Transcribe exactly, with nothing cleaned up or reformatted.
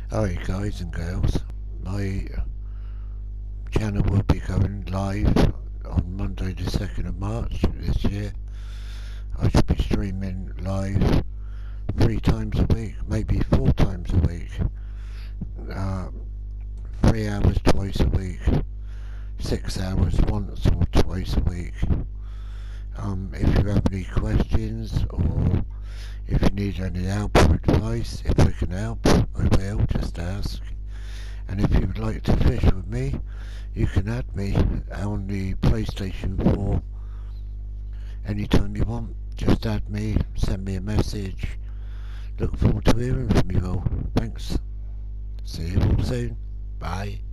Hi guys and girls, my channel will be going live on Monday the second of March this year. I should be streaming live three times a week, maybe four times a week, uh, three hours twice a week, six hours once or twice a week. Um, if you have any questions or if you need any help or advice, if we can help, I will, just ask. And if you would like to fish with me, you can add me on the PlayStation four anytime you want. Just add me, send me a message. Look forward to hearing from you all. Thanks. See you all soon. Bye.